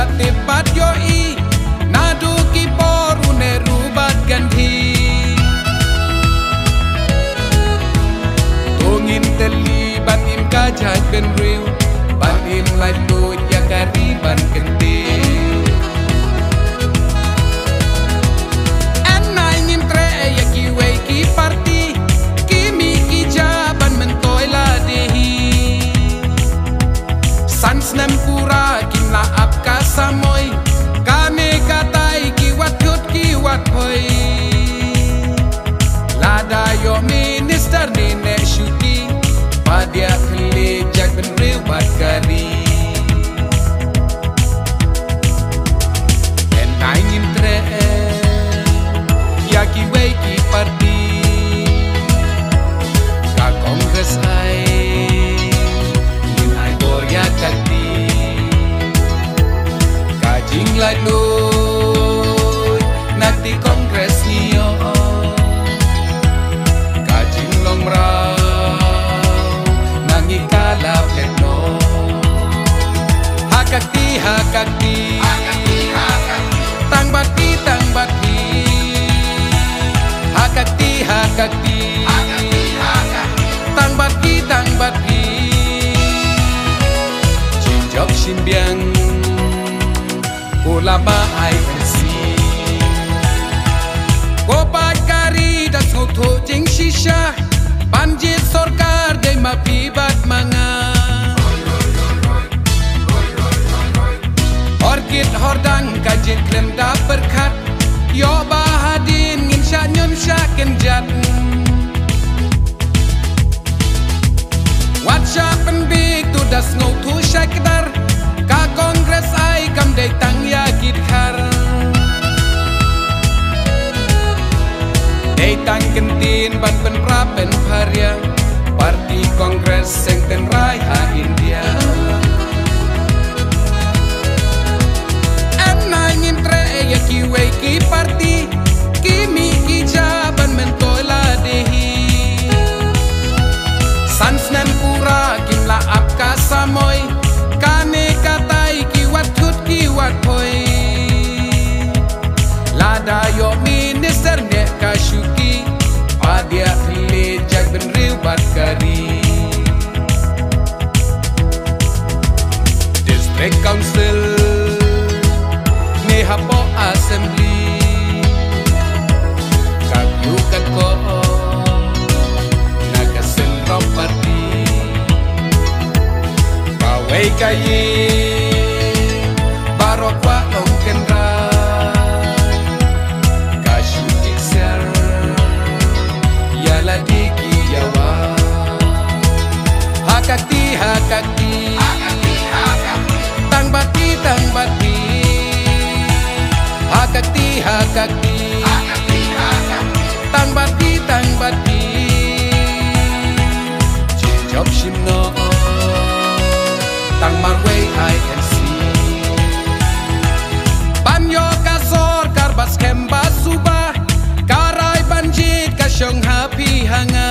tepat yoi nadu kipor une rubat ganti tungin teli banim kajah ben riu banim lai tu ya kariban kenti anai nim tre ya kiwe ki parti kimi ki jaban mentoi la dehi sans nem pura kinla ap kasamoy kame katai ki wat hoi lada yo minister ne shuki padia khle jag ben rew bat kari en nain tre ya ki we ki parti ka kongres ai nin ai bor ya kati ka jing lai lo nakti kongres niyo ka jing long rao nangikala pleno hakakti tang bakti hakakti tang bakti jinjok simbiang ulama INC Kopat kari dan soto jeng shisha banjir sorkar de mapibat manga orkid hordang kajit klem da berkat yo bahadin ngin sya nyun sya kenjat watsha penbik tu das ngau tu sya kedar ka kongres ai kam de tang ya git khar Daytang kentin ban pen prapen parya parti kongres sengten raya India Anna ngin tre ya kiwe ki parti kimi ki jaban mentoi la dehi sans nan pura kimla ap kasamoy kane katai ki wat hoi lada yo minister ne kashuki padia khle jag ben rew bat kari district council ne hapo assembly kabyu katko nagasen property pawai kayi barokwa long kendra hakakti tang bakti hakakti tang bakti jinjok shimno tang marway INC banyo kasor karbas kemba suba karai banjit kasyong happy hanga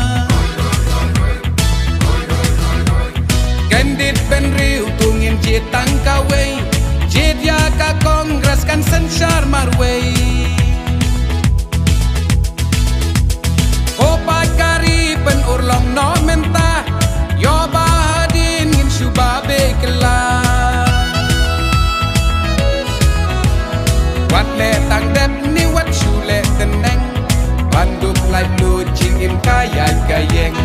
Kendit ben riu tungin jit tang kawai jit ya ka kongres kan sensyar marway Kopat kari pen urlong no menta yo bahadin ngin syubabe kela wat le tang dep ni wat syule teneng banduk lai lu jingin kaya gayeng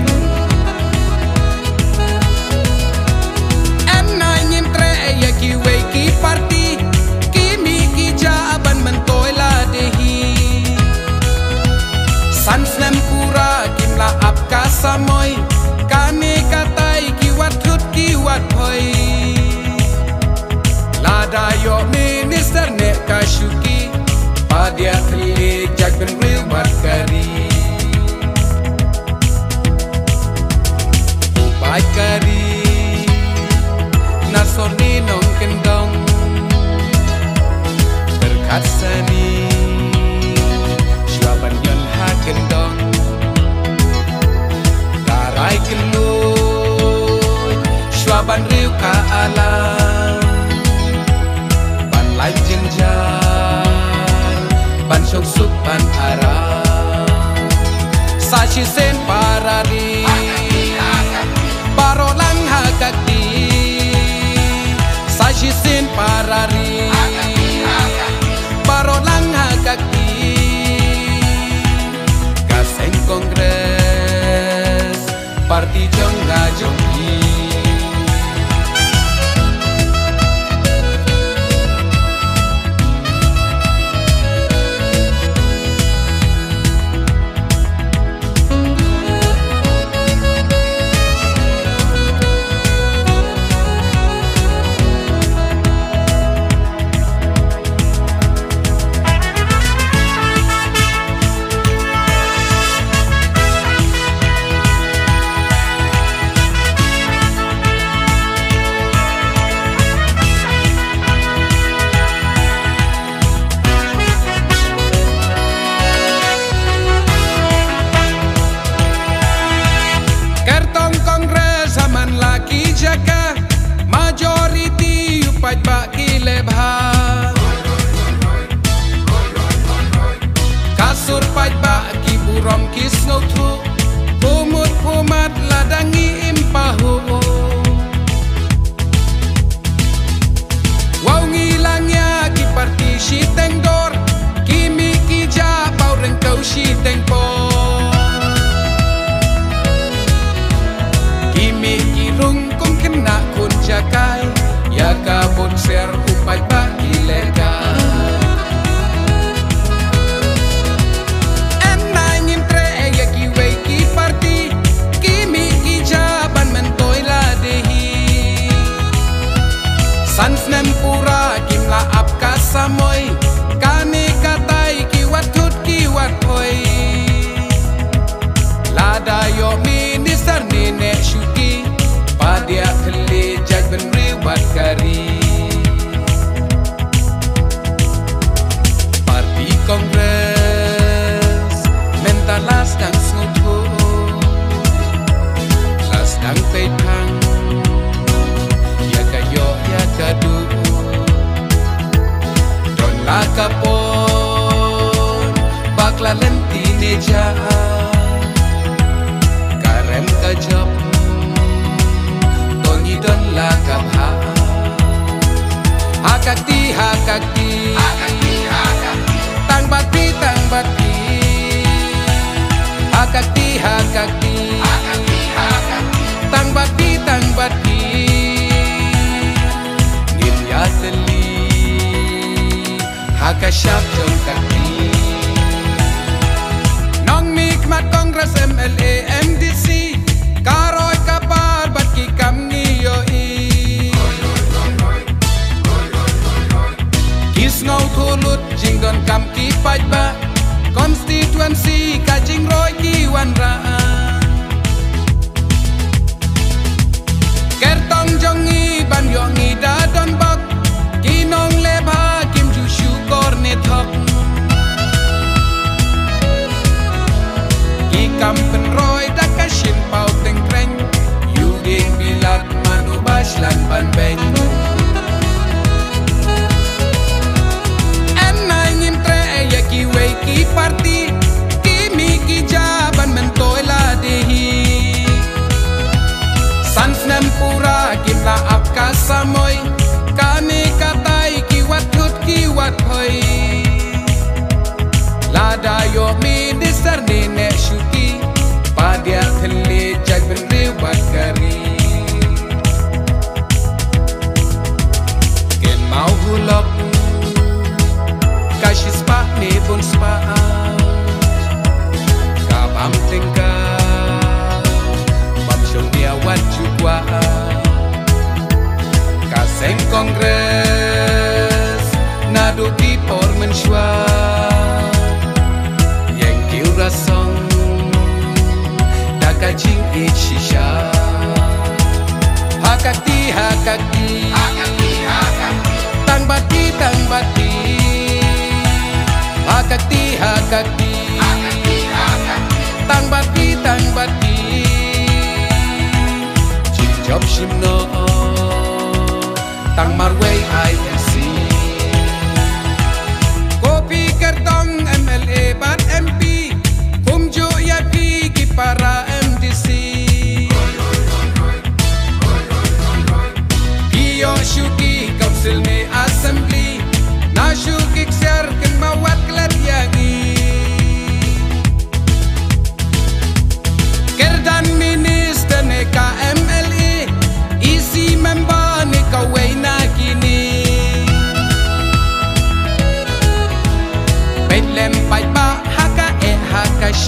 ya kiwe ki parti kimi ki jaban mentoi la dehi sans nem pura kimla ap kasamoy kane katai ki wat hoi lada yo minister ne kashuki padia khle jag ben rew bat kari upai kari nasoni nong kendong berkat seni syuaban yon ha kendong karai kelut syuaban riu ka alam syok supan ara sashi sen parari parolang hakati sashi sen parari parolang hakati kaseng kongres parti jongga jonggi Jaka majority upat baki lebha kasur pat baki burom kisno tu kumut kumat ladangi impahu wau ngilangnya ki parti si tengdor kimi ki ja pau rengkau si tengpo kimi ki rung nak kun jakai ya kabut ser upai bagi lega enai ngimtre ya ki wei ki parti kimi ki jaban mentoi la dehi sansnem pura kimla apka samoy kane katai ki watut ki watoi lada yo minister nene shuki dia keli jaj benriwat kari parti kongres mental las dang snutu las dang peitang ya kayo ya kadu don la kapon bakla lentine ja karem kajap don la kapha hakakti hakakti tang bati hakakti hakakti tang bati nim ya teli hakashap jong kakti nong nikmat kongres MLA MDC karoy kapar bati kamni Kisno kulut jingdon kam ki pajba konstituensi kajing roy ki wanra kertong jongi ban yongi dadon bak kinong lebha kim ju syukur ne thok ki kam pen roy dakashin pau teng kreng yuging bilat manubas lan ban beng ki parti kimi ki jaban mentoi la dehi sansnem pura kimla apka samoy kane katai ki watut ki wathoi lada yo minister nene shuki padia khale jaj benriwat kari ken mau hulok kashis pa ne pun spa kabam tingka bam shonia wajukwa kaseng kongres nadu di por menshwa yang kiura song dakajing ichisha hakakti hakakti tang bati hakakti hakakti tang bati jing job shimno tang marway INC kopi kertong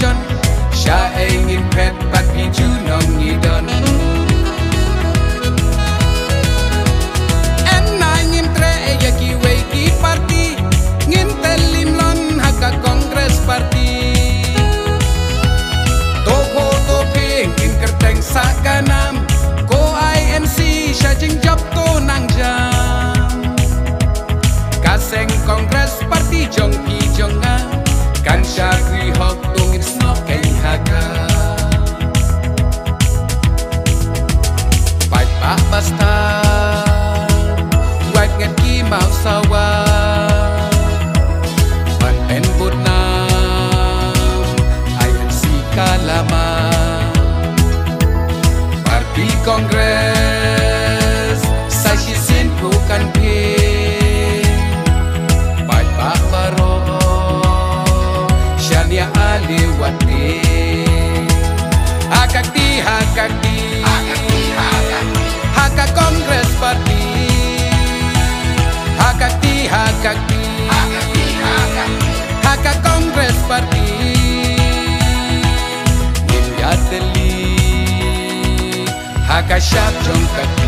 chon sha engin pet pat pi chu nong ni don en na ngin tre ya ki we ki party ngin telim lon haka Congress party to ho to ping in kerteng sa kanam ko INC sha jing job to nang jam kaseng Congress party jong pi jong nga kan sha kri hok tung in snok kai haka pai pa basta wait ngat ki mau sawa pan pen but na INC kalama party Congress sa shi sin pu kan pe pai pa baro shania aliwate hakakti haka Congress party hakakti haka Congress party India Delhi haka shap jong